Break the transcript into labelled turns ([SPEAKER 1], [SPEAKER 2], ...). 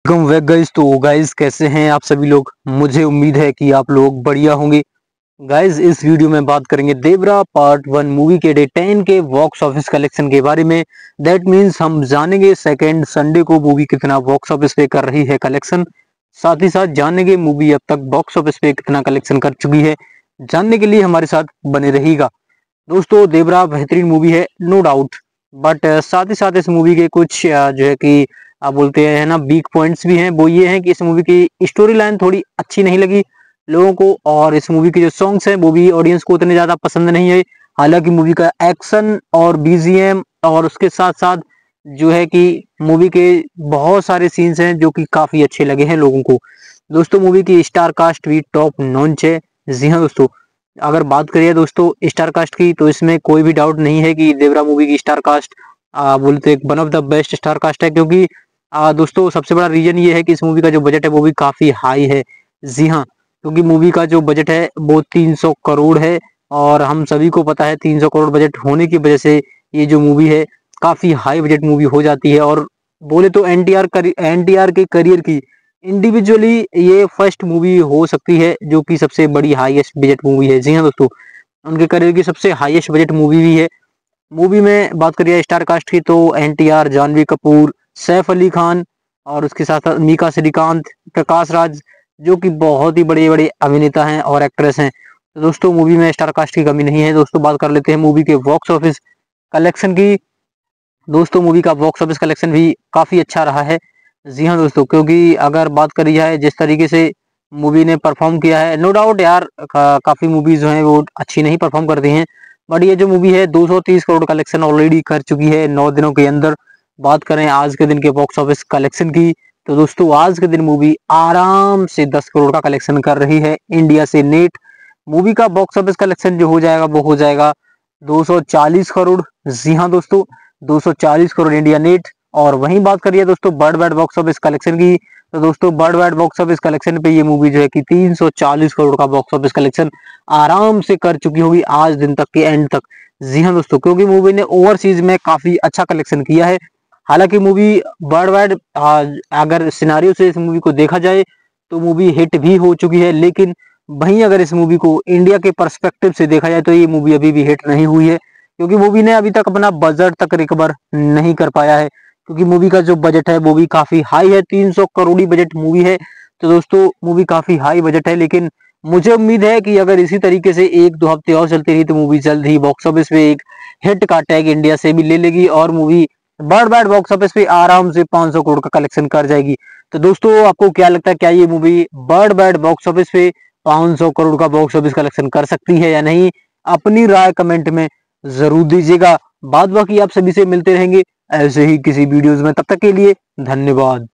[SPEAKER 1] Welcome back guys. तो guys कैसे हैं आप सभी लोग। मुझे उम्मीद है कि आप लोग बढ़िया होंगे। गाइस इस वीडियो में बात करेंगे देवरा पार्ट 1 मूवी के डे 10 के बॉक्स ऑफिस कलेक्शन के बारे में। दैट मींस हम जानेंगे सेकंड संडे को मूवी कितना बॉक्स ऑफिस पे कर रही है कलेक्शन। साथ ही साथ जानेंगे मूवी अब तक बॉक्स ऑफिस पे कितना कलेक्शन कर चुकी है। जानने के लिए हमारे साथ बने रहिएगा। दोस्तों देवरा बेहतरीन मूवी है नो डाउट, बट साथ ही साथ इस मूवी के कुछ जो है कि आप बोलते हैं ना वीक पॉइंट्स भी हैं। वो ये हैं कि इस मूवी की स्टोरी लाइन थोड़ी अच्छी नहीं लगी लोगों को, और इस मूवी के जो सॉन्ग्स हैं वो भी ऑडियंस को उतने ज्यादा पसंद नहीं है। हालांकि मूवी का एक्शन और बीजीएम और उसके साथ साथ जो है कि मूवी के बहुत सारे सीन्स हैं जो कि काफी अच्छे लगे हैं लोगों को। दोस्तों मूवी की स्टार कास्ट भी टॉप नॉच है। जी हाँ दोस्तों, अगर बात करिए दोस्तों स्टार कास्ट की तो इसमें कोई भी डाउट नहीं है कि देवरा मूवी की स्टार कास्ट बोलते one of the best star cast है। क्योंकि दोस्तों सबसे बड़ा रीजन ये है कि इस मूवी का जो बजट है वो भी काफी हाई है। जी हाँ, क्योंकि मूवी का जो बजट है वो 300 करोड़ है, और हम सभी को पता है 300 करोड़ बजट होने की वजह से ये जो मूवी है काफी हाई बजट मूवी हो जाती है। और बोले तो एनटीआर के करियर की इंडिविजुअली ये फर्स्ट मूवी हो सकती है जो कि सबसे बड़ी हाईएस्ट बजट मूवी है। जी हाँ दोस्तों, उनके करियर की सबसे हाईएस्ट बजट मूवी भी है। मूवी में बात करिए स्टार कास्ट की तो एनटीआर, जानवी कपूर, सैफ अली खान और उसके साथ साथ मीका श्रीकांत, प्रकाश राज, जो कि बहुत ही बड़े बड़े अभिनेता हैं और एक्ट्रेस हैं। तो दोस्तों मूवी में स्टार कास्ट की कमी नहीं है। दोस्तों बात कर लेते हैं मूवी के बॉक्स ऑफिस कलेक्शन की। दोस्तों मूवी का बॉक्स ऑफिस कलेक्शन भी काफी अच्छा रहा है। जी हाँ दोस्तों, क्योंकि अगर बात करी जाए जिस तरीके से मूवी ने परफॉर्म किया है, नो डाउट यार काफी मूवीज जो हैं वो अच्छी नहीं परफॉर्म करती हैं, बट ये जो मूवी है 230 करोड़ कलेक्शन ऑलरेडी कर चुकी है 9 दिनों के अंदर। बात करें आज के दिन के बॉक्स ऑफिस कलेक्शन की तो दोस्तों आज के दिन मूवी आराम से 10 करोड़ का कलेक्शन कर रही है इंडिया से नेट। मूवी का बॉक्स ऑफिस कलेक्शन जो हो जाएगा वो हो जाएगा 240 करोड़। जी हाँ दोस्तों, 240 करोड़ इंडिया नेट। और वहीं बात करिए दोस्तों world wide box office collection की तो दोस्तों world wide box office collection पे ये मूवी जो है कि 340 करोड़ का बॉक्स ऑफिस कलेक्शन आराम से कर चुकी होगी आज दिन तक के एंड तक। जी हाँ दोस्तों, क्योंकि मूवी ने ओवरसीज में काफी अच्छा कलेक्शन किया है। हालांकि मूवी वर्ल्ड वाइड अगर सिनारियो से इस मूवी को देखा जाए तो मूवी हिट भी हो चुकी है, लेकिन वहीं अगर इस मूवी को इंडिया के पर्सपेक्टिव से देखा जाए तो ये मूवी अभी भी हिट नहीं हुई है, क्योंकि मूवी ने अभी तक अपना बजट तक रिकवर नहीं कर पाया है। क्योंकि मूवी का जो बजट है वो भी काफी हाई है, 300 करोड़ बजट मूवी है। तो दोस्तों मूवी काफी हाई बजट है, लेकिन मुझे उम्मीद है कि अगर इसी तरीके से 1-2 हफ्ते और चलती रही तो मूवी जल्द ही बॉक्स ऑफिस पे एक हिट का टैग इंडिया से भी ले लेगी और movie world wide box office पे आराम से 500 करोड़ का कलेक्शन कर जाएगी। तो दोस्तों आपको क्या लगता है, क्या ये movie world wide box office पे 500 करोड़ का बॉक्स ऑफिस कलेक्शन कर सकती है या नहीं? अपनी राय कमेंट में जरूर दीजिएगा। बाद बाकी आप सभी से मिलते रहेंगे ऐसे ही किसी वीडियोस में। तब तक के लिए धन्यवाद।